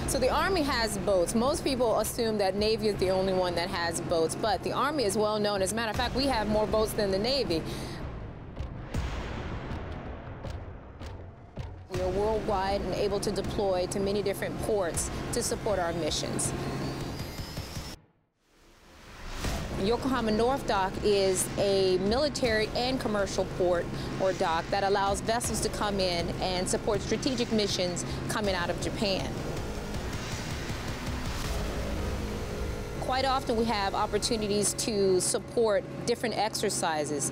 So the Army has boats. Most people assume that Navy is the only one that has boats, but the Army is well known. As a matter of fact, we have more boats than the Navy. We are worldwide and able to deploy to many different ports to support our missions. Yokohama North Dock is a military and commercial port or dock that allows vessels to come in and support strategic missions coming out of Japan. Quite often we have opportunities to support different exercises.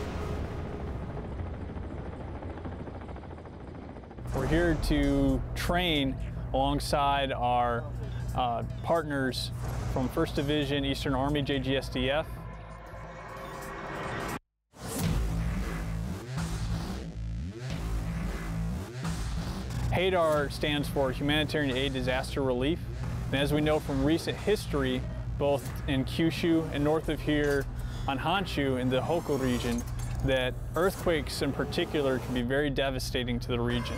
We're here to train alongside our partners from 1st Division Eastern Army JGSDF. HADAR stands for Humanitarian Aid Disaster Relief. And as we know from recent history, both in Kyushu and north of here on Honshu in the Hokkaido region, that earthquakes in particular can be very devastating to the region.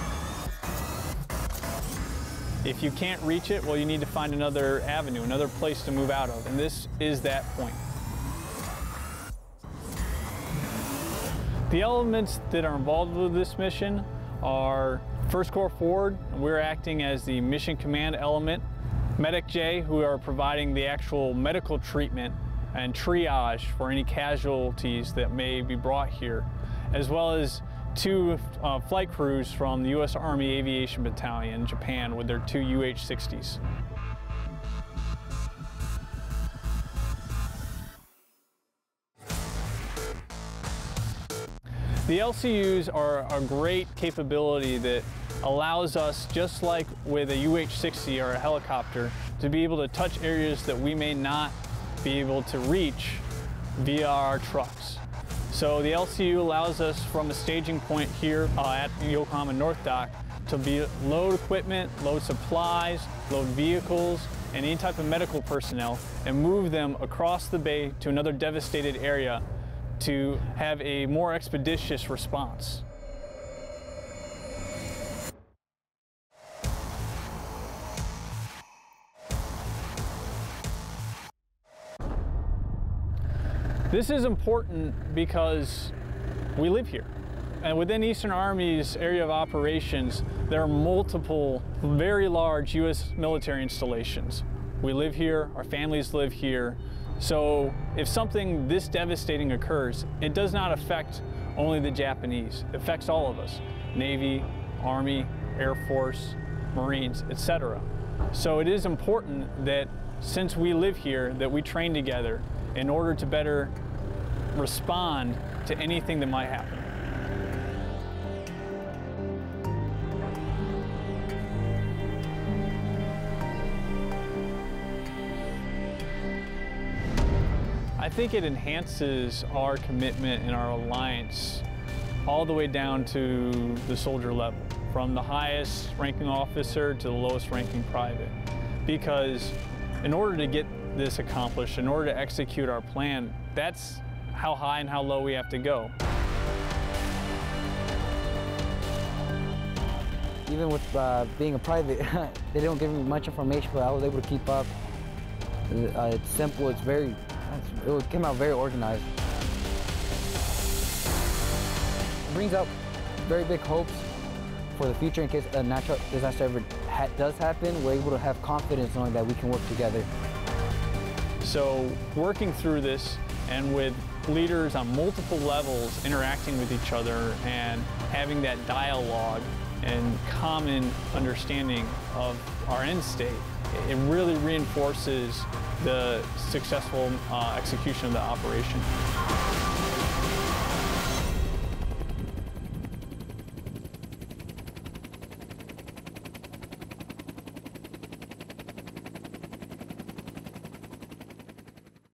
If you can't reach it, well, you need to find another avenue, another place to move out of, and this is that point. The elements that are involved with this mission are 1st Corps Forward, and we're acting as the mission command element. MEDDAC-J, who are providing the actual medical treatment and triage for any casualties that may be brought here, as well as 2 flight crews from the U.S. Army Aviation Battalion, Japan, with their 2 UH-60s. The LCUs are a great capability that allows us, just like with a UH-60 or a helicopter, to be able to touch areas that we may not be able to reach via our trucks. So the LCU allows us from a staging point here at Yokohama North Dock to load equipment, load supplies, load vehicles, and any type of medical personnel and move them across the bay to another devastated area to have a more expeditious response. This is important because we live here. And within Eastern Army's area of operations, there are multiple very large U.S. military installations. We live here, our families live here. So if something this devastating occurs, it does not affect only the Japanese. It affects all of us, Navy, Army, Air Force, Marines, etc. So it is important that since we live here, that we train together in order to better respond to anything that might happen. I think it enhances our commitment and our alliance all the way down to the soldier level, from the highest ranking officer to the lowest ranking private. Because in order to get this accomplished, in order to execute our plan, that's how high and how low we have to go. Even with being a private, they don't give me much information, but I was able to keep up. It's simple, it came out very organized. It brings out very big hopes for the future in case a natural disaster ever does happen. We're able to have confidence knowing that we can work together. So working through this and with leaders on multiple levels interacting with each other and having that dialogue and common understanding of our end state, it really reinforces the successful execution of the operation.